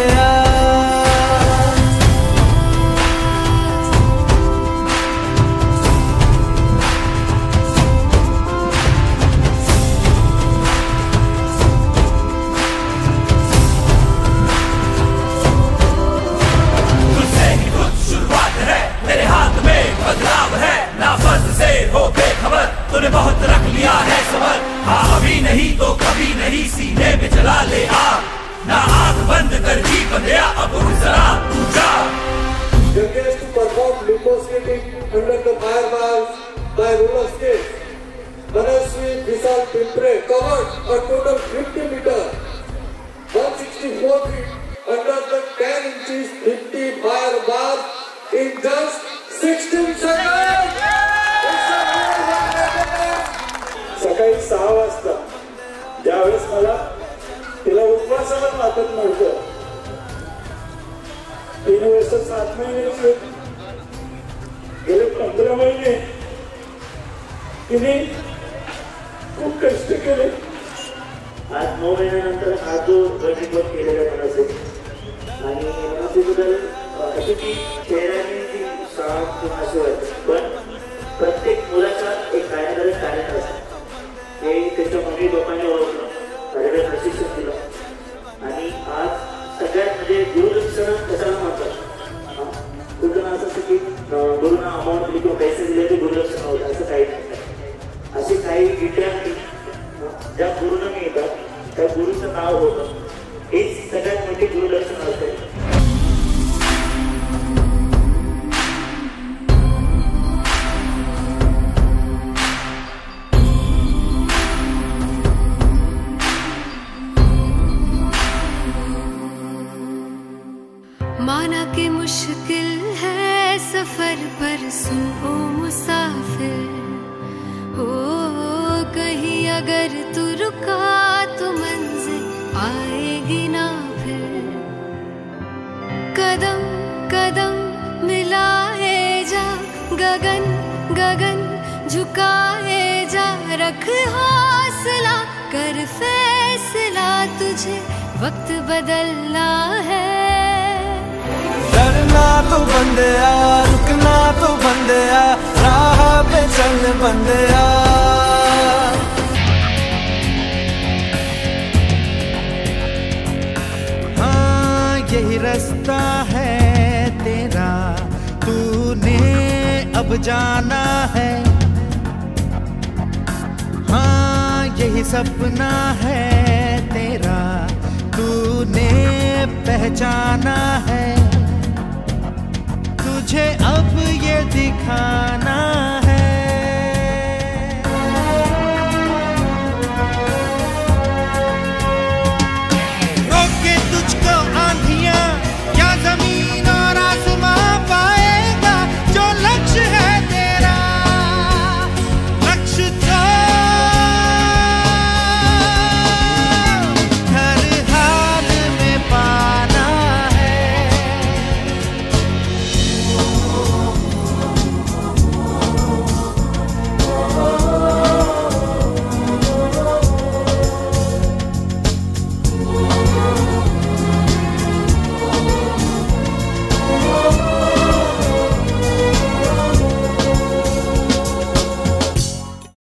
बंदिया। तूने बहुत रख लिया है सबर, हाँ अभी नहीं तो कभी नहीं, सीने पे चला ले आग, ना आंख बंद कर जी बंदिया, अब उठ जरा तू जा। Youngest to perform limbo skating under the fire bars by roller skates, Manaswi Vishal Pimpre covered a total 50 meters, 164 feet under the 10 inches 50 fire bars in just 16 seconds. सकाळी 6 वाजता ज्यावेळेस मला तिला उपवासाला वाटत नव्हतं, 3 वर्ष 7 महिने गेले 15 महिने तिने खूप कष्ट केले। आज 9 महिन्यानंतर हा जो रनिंग केलेला मनसे आणि मनसेबद्दल अशी की चेहऱ्याने ती साफ किंवा असे वाटतं, पण प्रत्येक मुलाचा एक कायदेशीर टॅलेंट असतं, हे त्याच्या मम्मी लोकांनी ओळखलं, कार्यक्रम प्रशिक्षण दिलं आणि आज सगळ्यात म्हणजे गुरुदक्षिणा कशाला म्हणतात, कुठं असं असतं की गुरुना अमाऊंट दिली किंवा पैसे दिले ते गुरुदक्षिणा होतं, असं काही नाही। असे काही विद्यार्थी ज्या गुरुनं मिळतात त्या गुरुचं नाव होतं, हेच सगळ्यात मोठी गुरुदक्षिणा असते। माना कि मुश्किल है सफर पर सुन ओ मुसाफिर, हो कहीं अगर तू रुका तो मंजिल आएगी ना फिर। कदम कदम मिलाए जा, गगन गगन झुकाए जा, रख हौसला कर फैसला, तुझे वक्त बदलना है। डरना तो बंदिया, रुकना तो बंदिया, राह पे चल बंदिया। हाँ यही रास्ता है तेरा, तूने अब जाना है। हाँ यही सपना है तेरा, तूने पहचाना है। तुझे अब ये दिखाना